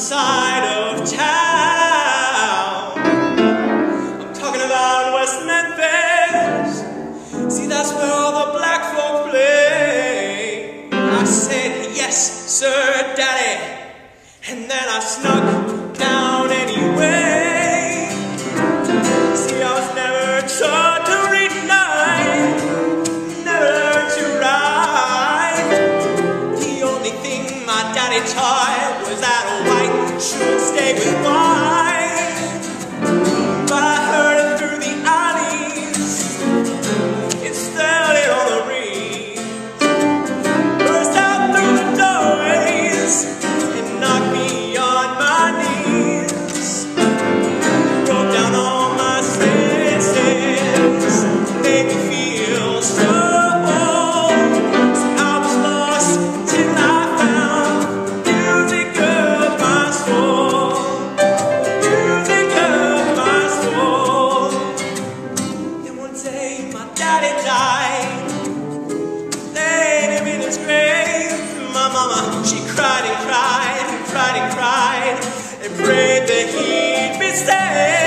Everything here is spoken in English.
side of town. I'm talking about West Memphis. See, that's where all the black folk play. I said, yes, sir, daddy. And then I snuck down anyway. See, I was never taught to read and write, never learned to write. The only thing my daddy taught was that a white should stay with white. But I heard it through the alleys, it spelled it on the reed. Burst out through the doorways and knocked me on my knees. Broke down all my senses, made me feel so old. So I was lost till I found music of my soul, music of my soul. Then one day my daddy died, laid him in his grave. My mama, she cried and cried and cried and cried and prayed that he'd be saved.